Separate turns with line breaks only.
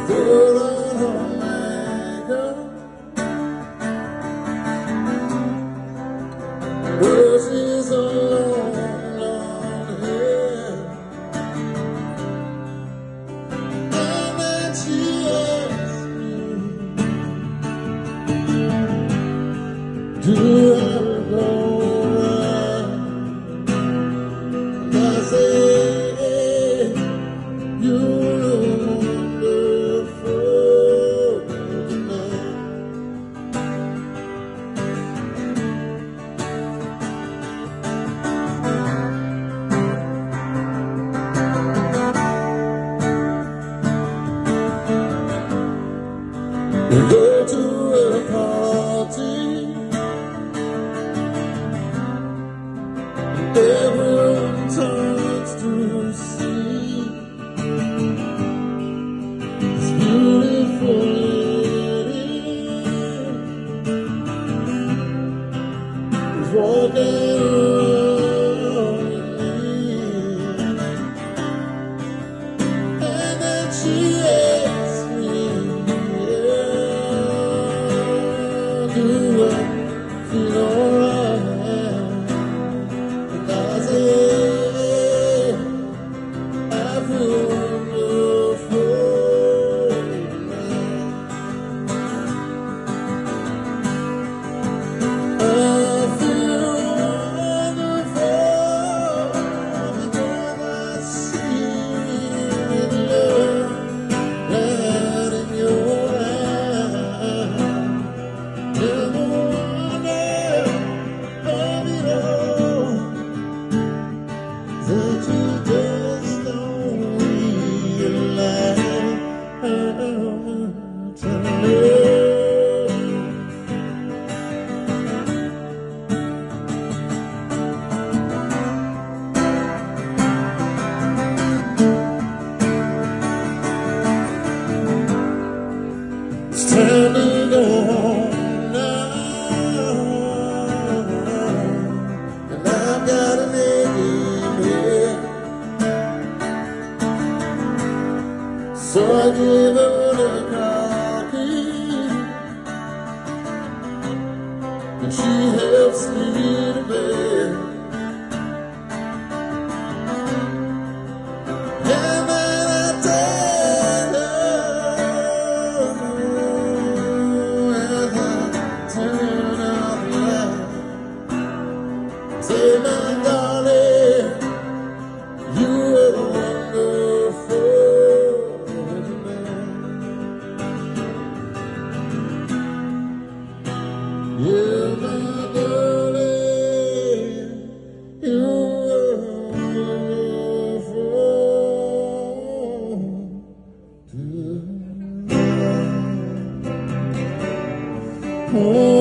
Roses along, long hair, and then she asked me, do I go around? And I say, you look wonderful tonight. We go to a party, and everyone turns to see this beautiful lady who's walking around with me. And then she asks me, do I feel alright? And I say, I feel wonderful tonight. I feel wonderful because I see the love right in your eyes. And the wonder of it all, that you just don't realize how much I love. It's time to go home now, and I've got an aching head. So I give her the car key, and she helps me to bed. And then I tell her, as I turn out the light, say, my darling, you are wonderful tonight. Yeah, my darling, you are wonderful tonight. Oh.